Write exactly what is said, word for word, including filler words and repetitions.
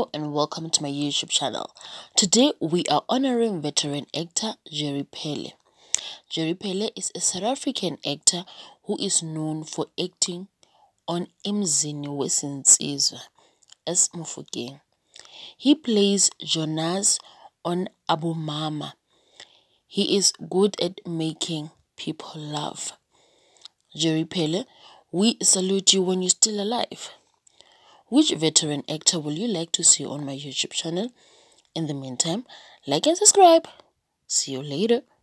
Hello and welcome to my YouTube channel. Today we are honoring veteran actor Jerry Phele. Jerry Phele is a South African actor who is known for acting on Emzini Wezinsizwa as Mofokeng. He plays Jonas on Abu Mama. He is good at making people laugh. Jerry Phele, we salute you when you're still alive. Which veteran actor will you like to see on my YouTube channel? In the meantime, like and subscribe. See you later.